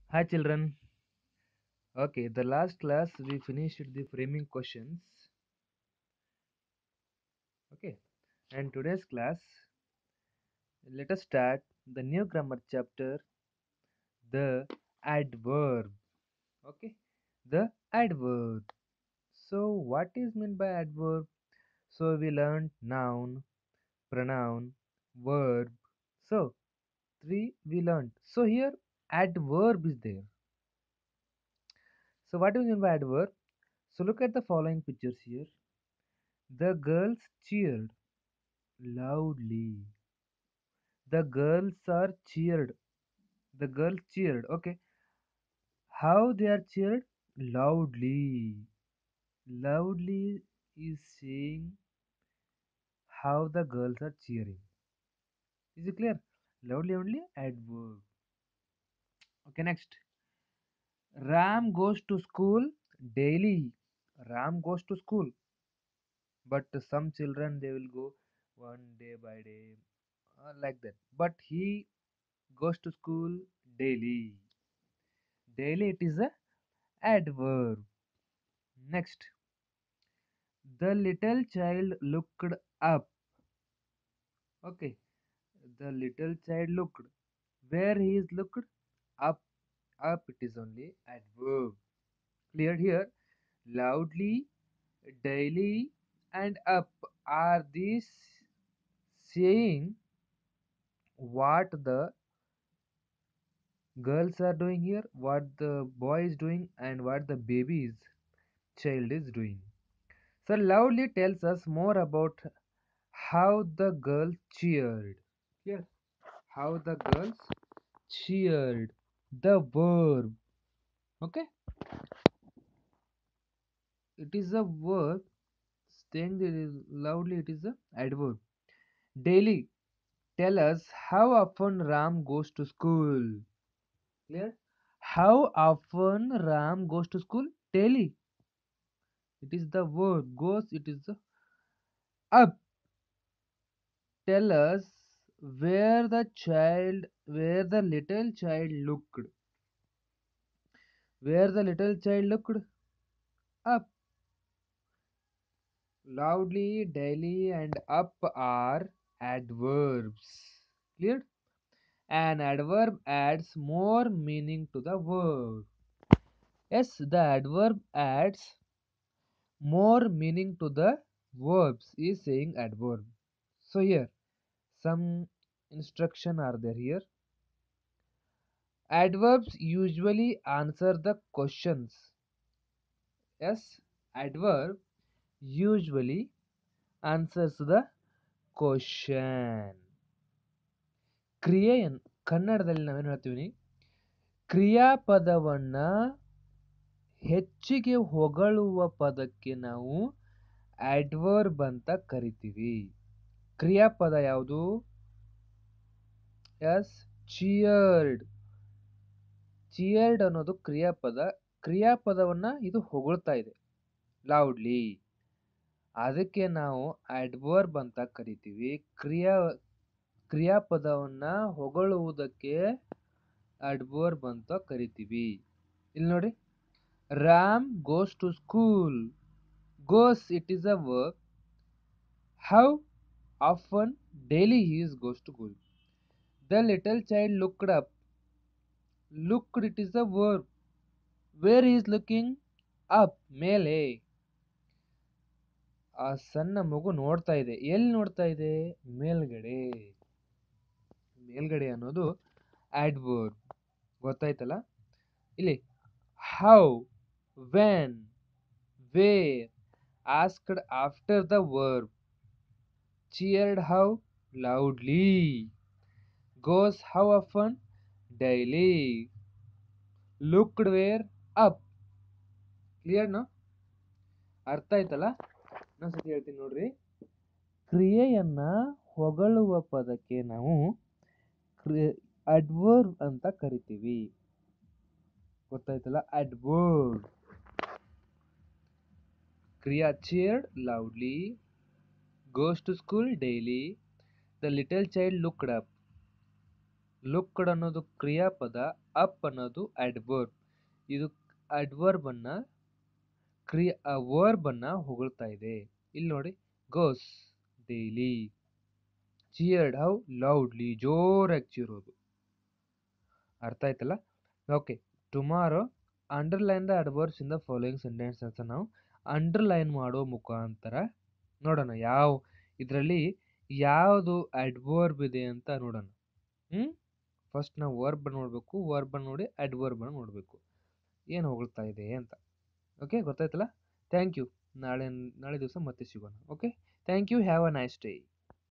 Hi children. Okay, the last class we finished the framing questions. Okay, and today's class let us start the new grammar chapter, the adverb. Okay, the adverb. So what is meant by adverb? So we learned noun, pronoun, verb. So three we learned. So here adverb is there. So what do we mean by adverb? So look at the following pictures here. The girls cheered loudly. The girls are cheered. The girls cheered. Okay. How they are cheered? Loudly. Loudly is saying how the girls are cheering. Is it clear? Loudly only adverb. Okay, next. Ram goes to school daily. Ram goes to school. But some children they will go one day by day like that. But he goes to school daily. Daily it is a adverb. Next, the little child looked up. Okay, the little child looked. Where he is looked? Up. Up it is only adverb. Clear here? Loudly, daily, and up are these saying what the girls are doing here, what the boy is doing, and what the baby's child is doing. So loudly tells us more about how the girl cheered. Yes, how the girls cheered. The verb. Okay, it is a verb. Saying that is loudly, it is a adverb. Daily. Tell us how often Ram goes to school. Clear? How often Ram goes to school? Daily. It is the verb. Goes. It is the up. Tell us where the little child looked. Where the little child looked up. Loudly, daily, and up are adverbs. Clear? An adverb adds more meaning to the word. Yes, the adverb adds more meaning to the verbs is saying adverb. So here some instruction are there here. Adverbs usually answer the questions. Yes, adverb usually answers the question. ಕ್ರಿಯೆ ಕನ್ನಡದಲ್ಲಿ ನಾವೇನು ಹೇಳ್ತೀವಿ ಕ್ರಿಯಾಪದವನ್ನ ಹೆಚ್ಚಿಗೆ ಹೊಗಳುವ ಪದಕ್ಕೆ ನಾವು adverb ಅಂತ ಕರಿತೀವಿ. ಕ್ರಿಯಾಪದ ಯಾವುದು? S, cheered. ಚಿಯರ್ಡ್ ಅನ್ನೋದು ಕ್ರಿಯಾಪದ. ಕ್ರಿಯಾಪದವನ್ನ ಇದು ಹೊಗಳ್ತಾ ಇದೆ ಲೌಡ್ಲಿ. ಅದಕ್ಕೆ ನಾವು ಅಡ್ವರ್ಬ್ ಅಂತ ಕರಿತೀವಿ. ಕ್ರಿಯಾಪದವನ್ನ ಹೊಗಳುವುದಕ್ಕೆ ಅಡ್ವರ್ಬ್ ಅಂತ ಕರಿತೀವಿ. ಇಲ್ಲಿ ನೋಡಿ, Ram goes to school. Goes, it is a verb. How often? Daily he is goes to school. The little child looked up. Looked, it is a verb. Where he is looking? Up, ಮೇಲೆ. ಆ ಸಣ್ಣ ಮಗು ನೋಡ್ತಾ ಇದೆ. ಎಲ್ಲಿ ನೋಡ್ತಾ ಇದೆ? ಮೇಲ್ಗಡೆ. ಮೇಲ್ಗಡೆ ಅನ್ನೋದು adverb. ಗೊತ್ತಾಯ್ತಲ್ಲ? ಇಲ್ಲಿ how, when, where asked after the verb. Cheered how? Loudly. Goes how often? Daily. Looked where? Up. Clear no? ಅರ್ಥ ಆಯ್ತಲ್ಲ? ಇನ್ನೊಂದ್ಸತಿ ಹೇಳ್ತೀನಿ ನೋಡ್ರಿ. ಕ್ರಿಯೆಯನ್ನ ಹೊಗಳುವ ಪದಕ್ಕೆ ನಾವು ಅಡ್ವರ್ಬ್ ಅಂತ ಕರಿತೀವಿ. ಗೊತ್ತಾಯ್ತಲ್ಲ? ಅಡ್ವರ್ಬ್. ಕ್ರಿಯಾ cheered loudly, goes to school daily, the little child looked up. Looked ಅನ್ನೋದು ಕ್ರಿಯಾಪದ, ಅಪ್ ಅನ್ನೋದು ಅಡ್ವರ್ಬ್. ಇದು ಅಡ್ವರ್ಬ್ ಅನ್ನ ವರ್ಬ್ ಅನ್ನ ಹೊಗಳ್ತಾ ಇದೆ. ಇಲ್ಲಿ ನೋಡಿ, goes daily, cheered how loudly, ಜೋರಾಗಿ ಚೀರೋದು. ಅರ್ಥ ಆಯ್ತಲ್ಲ? Okay, tomorrow underline the adverbs in the following sentence ಅಂತ ನಾವು ಅಂಡರ್ಲೈನ್ ಮಾಡೋ ಮುಖಾಂತರ ನೋಡೋಣ ಇದರಲ್ಲಿ ಯಾವುದು ಅಡ್ವರ್ಬ್ ಇದೆ ಅಂತ ನೋಡೋಣ. ಫಸ್ಟ್ ನಾವು ವರ್ಬ್ ನೋಡಬೇಕು, ವರ್ಬ್ ನೋಡಿ ಅಡ್ವರ್ಬ್ ನೋಡಬೇಕು, ಏನು ಹೊಗಳ್ತಾ ಇದೆ ಅಂತ. ಓಕೆ, ಗೊತ್ತಾಯ್ತಲ್ಲ? Thank you. ನಾಳೆ ದಿವಸ ಮತ್ತೆ ಸಿಗೋಣ. Okay, thank you. Have a nice day.